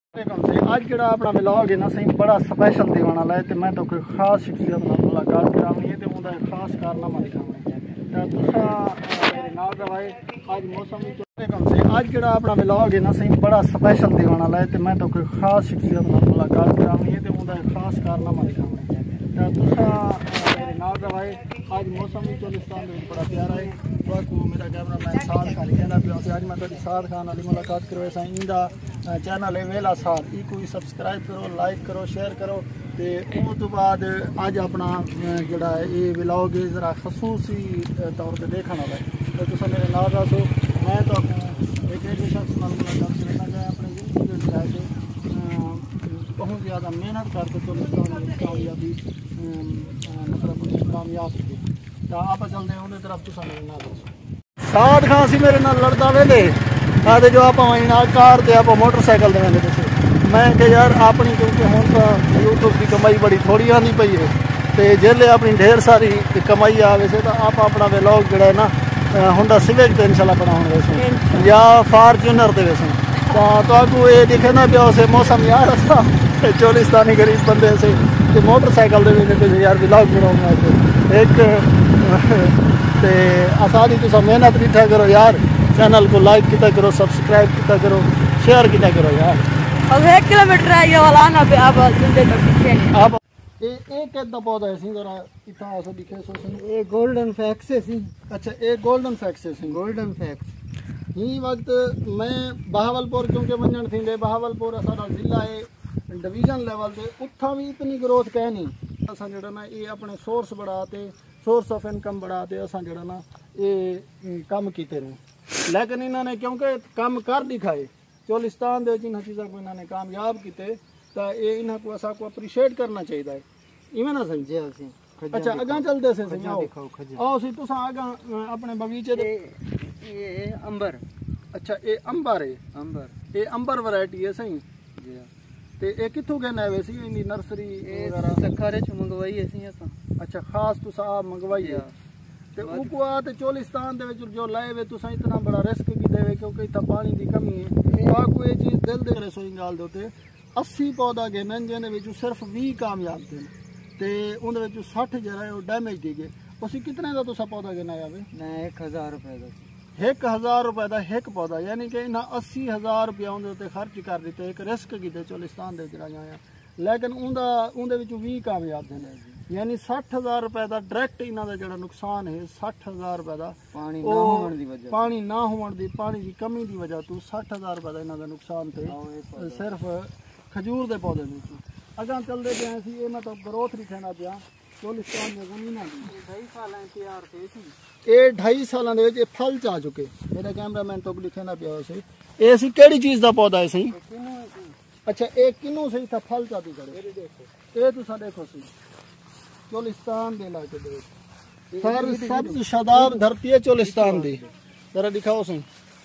आज जड़ा अपना व्लॉग है ना सही बड़ा स्पेशल देने वाला है। मैं तो कोई खास शख्सियत नाल मुलाकात करानी है तो उनका खास कारनामा दिखाना है। तुसा मेरे नाल रवाए आज मौसम से आज जड़ा अपना व्लॉग है ना सही बड़ा स्पेशल देने वाला है। मैं तो कोई खास शख्सियत नाल मुलाकात करानी है तो उनका खास कारनामा दिखाना है। तुसा मेरे नाल रवाए आज मौसम भी चोलिस्तान बड़ा प्यारा है। तो मेरा कैमरा मैन साद खान कहना पिया से आज मैं तेरी साद खान वाली मुलाकात करो। ऐसा इंदा चैनल है वेला साद ई कोई सब्सक्राइब करो, लाइक करो, शेयर करो। तो उस तो बाद अज अपना जड़ा ये व्लॉग जरा खसूसी तौर पर देखने वाला है। तो तुम मेरे नाल दसो मैं तो एक ऐसे शख्स नाल मुलाकात करना चाहे अपने जिंदगी बहुत ज़्यादा मेहनत करके चोलिस्तान कामयाबी मतलब कामयाब थी। तो आप चलते हैं उन्हें तरफ तुम मेरे नाल दसो। साद खान सी मेरे नाल लड़ता वेले आते जो आप कार से आप मोटरसाइकिल दे वेंदे तुसीं मैं कि यार अपनी क्योंकि हुण तो यूट्यूब की कमाई बड़ी थोड़ी आनी पई है। तो जेल्ले अपनी ढेर सारी कमाई आवे से तो आप अपना व्लॉग जड़ा है ना होंडा सिविक तो इंशाल्लाह बनाने वैसे या फॉर्च्यूनर दे वैसे तो आपको ये दिखे ना पिया से मौसम यार असा चोलिस्तानी गरीब बंदे से तो मोटरसाइकिल दे वेंदे यार व्लॉग बनाऊंगा एक ते आसानी तुम मेहनत ॾिठा करो यार। चैनल को लाइक किया करो, सब्सक्राइब किया करो, शेयर किया करो यार। अब 1 किलोमीटर है ये वाला ना आप जिंदे तो पीछे आप ये कितना पौधा है सी जरा इतना ऐसा दिखे सो सी ये गोल्डन फैक्स है सी। अच्छा ये गोल्डन फैक्स है सी। गोल्डन फैक्स ही वक्त मैं बहावलपुर क्योंकि वंजन थी बहावलपुर साडा जिला है डिवीजन लेवल पे उत्था भी इतनी ग्रोथ कह नहीं असा जड़ा ना ये अपने सोर्स बढ़ाते सोर्स ऑफ इनकम बढ़ाते असा जड़ा ना ये कम कीते रहे। लेकिन इन्होंने क्योंकि कम कर दिखाए चोलिस्तान दे इन चीज़ों को इन्होंने कामयाब किए तो ये इन्हों को असा को अप्रीशिएट करना चाहिए इवें ना सही जी। अच्छा अगा चलते से सही आओ सी तुस अगा अपने बगीचे दे ये अंबर। अच्छा ये अंबर है अंबर ये अंबर वैरायटी है सही जी। ते ये कित्थों कहना है वैसे इनकी नर्सरी वगैरह सखारे च मंगवाई है सी असा। अच्छा खास तुस आप मंगवाई है ते उको आते चोलिस्तान दे विच जो लाए वे तुसा इतना बड़ा रिस्क की देवे क्योंकि इतना पानी की कमी है। आपको ये चीज़ दिल दे करे सोई गाल दोते 80 पौधा गिनन जिन्हें विच सिर्फ 20 कामयाब थे ते उनदे विच 60 जरा है वो डैमेज दी गए। उसी कितने का तुसा पौधा गिनाया वे? मैं 1000 रुपए का 1000 रुपए का एक पौधा यानी कि इन्हें 80,000 रुपया उनके खर्च कर दिते एक रिस्क किते चोलिस्तान दे आया लेकिन उनके 20 कामयाब थे यानी 60,000 रुपए का डायरैक्ट इन्हों का जो नुकसान है 60,000 रुपए का पानी ना होने की पानी की कमी की वजह तो 60,000 रुपए का इन्हों का नुकसान थे सिर्फ खजूर के पौधे में। अगर चलते पे ये मतलब ग्रोथ नहीं कहना पाया चोलिस्तान में जमीन ये 2.5 साल फल च आ चुके। मेरा कैमरा मैन तो लिखे ना पिया से ये सी केड़ी चीज़ का पौधा है सही। अच्छा ये किनू सही था फल चा दी करे ये तुसा देखो सी चोलिस्तान दे इलाके दे सर सब्ज शादाब धरती है चोलिस्तान दी जरा दिखाओ सही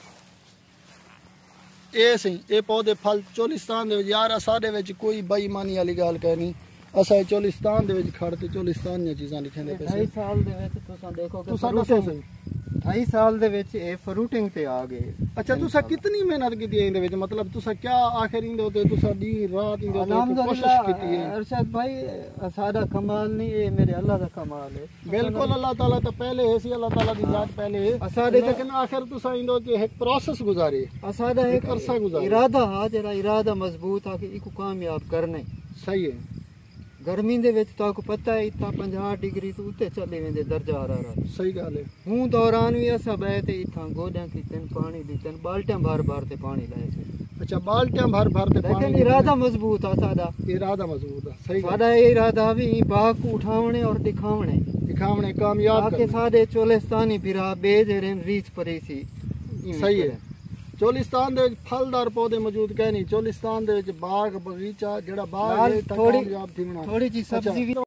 ये सही ये पौधे फल चोलिस्तान दे यार साडे विच कोई बेईमानी वाली गल कहनी असा चोलिस्तान दे विच खड़ के चोलिस्तान दी चीज़ां लिखंदे पे 2.5 साल दे विच तुसा देखो कि तुसा दसो सही 2.5 साल दे विच ए फ्रूटिंग ते आ गए। अच्छा तुसा कितनी मेहनत की है इंदे मतलब तुसा क्या आखिर इंदे होते तुसा दिन रात इंदे होते कोशिश की है? अरशद भाई सादा कमाल नहीं है मेरे अल्लाह का कमाल है। बिल्कुल अल्लाह ताला तो पहले है सी अल्लाह ताला दी जात पहले है साडे लेकिन आखिर तुसा इंदे के एक प्रोसेस गुजारे सादा एक अरसा गुजारे इरादा हा जरा इरादा मजबूत आ कि इको कामयाब करने सही है। गर्मी दे विच तो पता है इतना 50 डिग्री तो उत्ते चले वेंदे दर्जा हरारत सही गल है। हूं दौरान भी असा बहे ते इथा गोड्यां कीतन पानी दीतन बाल्टियां भर ते पानी लाए से। अच्छा बाल्टियां भर ते पानी लेकिन इरादा मजबूत आ सादा इरादा मजबूत है सही सादा इरादा भी बाग को उठावणे और दिखावणे कामयाब के सादे चोलिस्तानी फिरा बे जेरे रीच परी सी सही है। चोलिस्तान दे फलदार पौधे मौजूद कह नहीं चोलिस्तान दे बाग बगीचा जड़ा बाग थोड़ी जी सब्जी भी